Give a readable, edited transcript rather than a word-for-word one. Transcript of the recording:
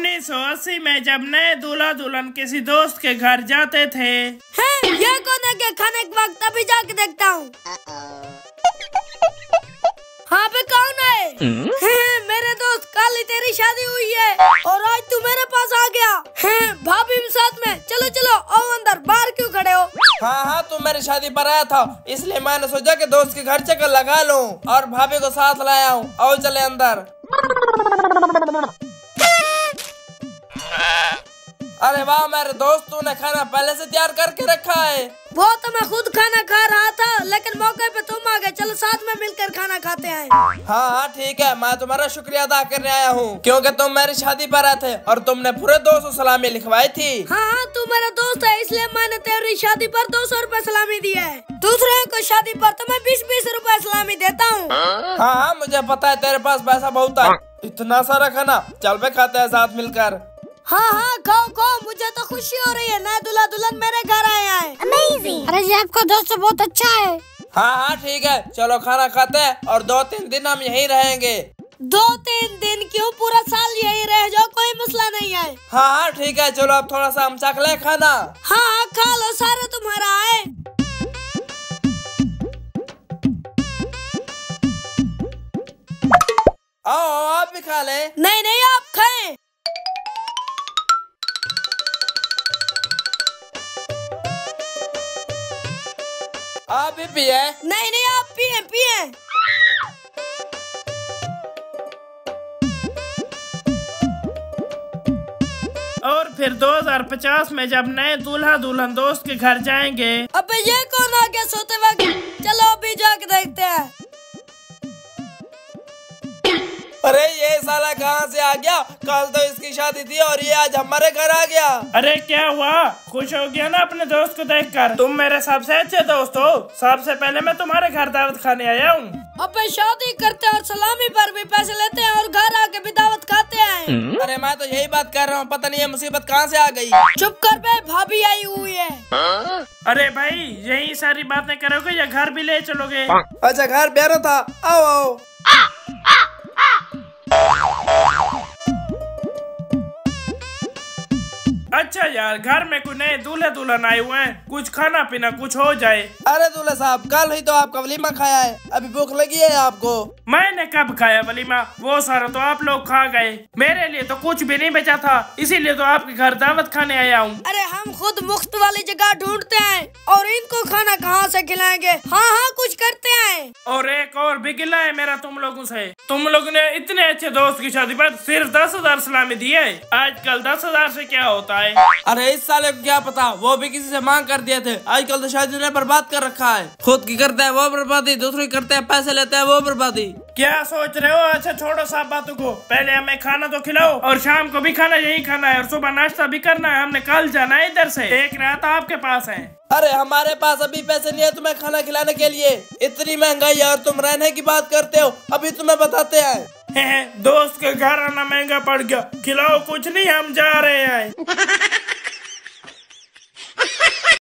1980 में जब नए दूल्हा दुल्हन किसी दोस्त के घर जाते थे। ये कौन है के खाने के वक्त अभी जाके देखता हूँ। हाँ पे कौन है? मेरे दोस्त, कल ही तेरी शादी हुई है और आज तू मेरे पास आ गया। भाभी भी साथ में, चलो चलो आओ अंदर, बाहर क्यों खड़े हो? हाँ तू मेरी शादी पर आया था, इसलिए मैंने सोचा कि दोस्त के घर चक्कर लगा लूं और भाभी को साथ लाया हूँ। आओ चले अंदर। अरे वाह मेरे दोस्त, तूने खाना पहले से तैयार करके रखा है। वो तो मैं खुद खाना खा रहा था, लेकिन मौके पे तुम आ गए। चलो साथ में मिलकर खाना खाते हैं। हाँ ठीक है, मैं तुम्हारा शुक्रिया अदा करने आया हूँ क्योंकि तुम मेरी शादी पर आए थे और तुमने पूरे 200 सलामी लिखवाई थी। हाँ तू मेरा दोस्त है, इसलिए मैंने तेरी शादी पर 200 रुपए सलामी दी है। दूसरों को शादी पर तो मैं 20-20 रुपए सलामी देता हूँ। हाँ मुझे पता है तेरे पास पैसा बहुत है। इतना सारा खाना, चल बे खाते हैं साथ मिलकर। हाँ खाओ खाओ, मुझे तो खुशी हो रही है, नया दूल्हा दुल्हन मेरे घर आए हैं। अमेजिंग। अरे ये आपका दोस्त बहुत अच्छा है। हाँ ठीक है, चलो खाना खाते हैं और 2-3 दिन हम यहीं रहेंगे। 2-3 दिन क्यों, पूरा साल यहीं रह जाओ, कोई मसला नहीं है। हाँ ठीक है, चलो अब थोड़ा सा हम चख ले खाना। हाँ खा लो, सारा तुम्हारा है। आओ आप भी खा ले। नहीं नहीं आप खाएं। आप भी पिए। नहीं नहीं आप पिए पिए। और फिर 2050 में जब नए दूल्हा दुल्हन दोस्त के घर जाएंगे। अबे ये कौन आ गया सोते वक्त? चलो अभी जाके देखते हैं। अरे ये साला कहाँ से आ गया? कल तो इसकी शादी थी और ये आज हमारे घर आ गया। अरे क्या हुआ, खुश हो गया ना अपने दोस्त को देखकर? तुम मेरे सबसे अच्छे दोस्त हो, सबसे पहले मैं तुम्हारे घर दावत खाने आया हूँ। अबे शादी करते हैं और सलामी पर भी पैसे लेते हैं और घर आके भी दावत खाते हैं। अरे मैं तो यही बात कर रहा हूँ, पता नहीं ये मुसीबत कहाँ से आ गई। चुप कर बे, भाभी आई हुई है। अरे भाई यही सारी बातें करोगे या घर भी ले चलोगे? अच्छा घर प्यारा था, आओ आओ। अच्छा यार, घर में कोई नए दूल्हे दुल्हन आए हुए हैं, कुछ खाना पीना कुछ हो जाए। अरे दूल्हे साहब, कल ही तो आपका वलीमा खाया है, अभी भूख लगी है आपको? मैंने कब खाया वलीमा? वो सारा तो आप लोग खा गए, मेरे लिए तो कुछ भी नहीं बचा था, इसीलिए तो आपके घर दावत खाने आया हूँ। अरे हम खुद मुफ्त वाली जगह ढूंढते हैं और इनको खाना कहाँ से खिलाएंगे? हाँ कुछ करते हैं। और एक और भी गिला है मेरा तुम लोगों से, तुम लोगों ने इतने अच्छे दोस्त की शादी पर सिर्फ 10,000 सलामी दी है। आजकल 10,000 से क्या होता है? अरे इस साले को क्या पता, वो भी किसी से मांग कर दिए थे। आजकल तो शादी ने बर्बाद कर रखा है, खुद की करते हैं वो बर्बादी, दूसरी करते हैं पैसे लेते हैं वो बर्बादी। क्या सोच रहे हो? अच्छा छोड़ो सब बातों को, पहले हमें खाना तो खिलाओ और शाम को भी खाना यही खाना है और सुबह नाश्ता भी करना है। हमने कल जाना है इधर से, एक रात आपके पास है। अरे हमारे पास अभी पैसे नहीं है तुम्हें खाना खिलाने के लिए, इतनी महंगाई है और तुम रहने की बात करते हो। अभी तुम्हें बताते हैं। दोस्त के घर आना महंगा पड़ गया, खिलाओ कुछ नहीं, हम जा रहे हैं।